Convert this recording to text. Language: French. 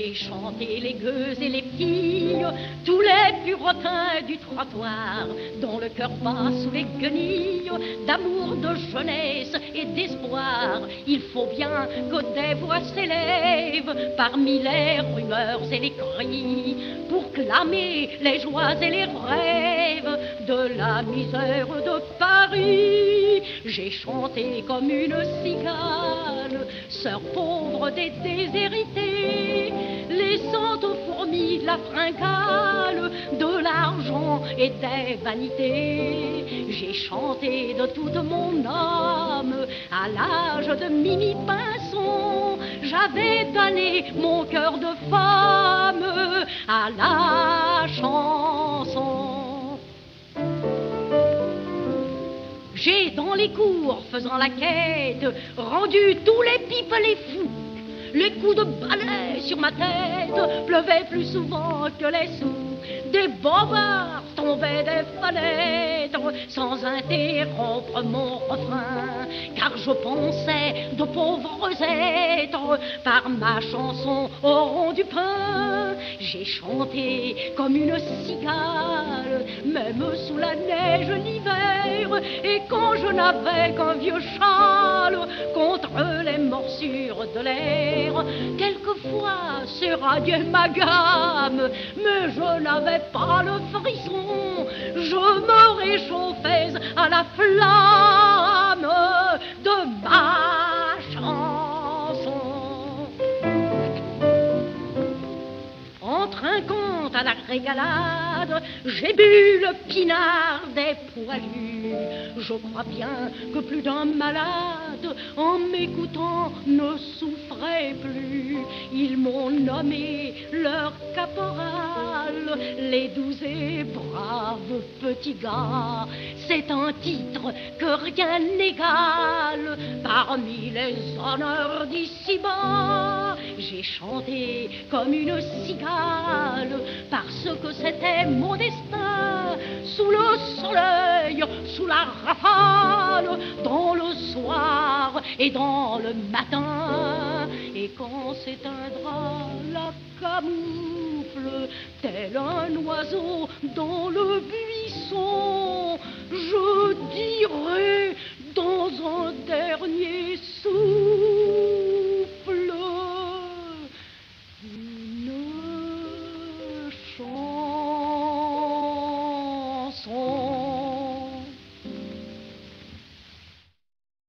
J'ai chanté les gueux et les filles, tous les purotins du trottoir, dont le cœur bat sous les guenilles d'amour, de jeunesse et d'espoir. Il faut bien que des voix s'élèvent parmi les rumeurs et les cris pour clamer les joies et les rêves de la misère de Paris. J'ai chanté comme une cigale, sœur pauvre des déshérités, laissant aux fourmis de la fringale, de l'argent et des vanités. J'ai chanté de toute mon âme à l'âge de Mimi Pinson. J'avais donné mon cœur de femme à la chanson. J'ai dans les cours, faisant la quête, rendu tous les pipes les fous. Les coups de balai sur ma tête pleuvaient plus souvent que les sous. Des bobards tombaient des fenêtres sans interrompre mon refrain, car je pensais de pauvres êtres par ma chanson auront du pain. J'ai chanté comme une cigale, même sous la neige l'hiver, et quand je n'avais qu'un vieux châle contre les morsures de l'air. Quelquefois c'est radieux ma gamme, mais je n'avais pas le frisson. Je me réchauffais à la flamme de ma chanson. En trinquant à la régalade, j'ai bu le pinard des poilus. Je crois bien que plus d'un malade, en m'écoutant, ne souffrait plus. Ils m'ont nommé leur caporal, les doux et braves petits gars. C'est un titre que rien n'égale parmi les honneurs d'ici-bas. J'ai chanté comme une cigale parce que c'était mon destin, sous le soleil, sous la rafale, dans le soir et dans le matin. Et quand s'éteindra la camoufle, tel un oiseau dans le buisson, je dirai dans un dernier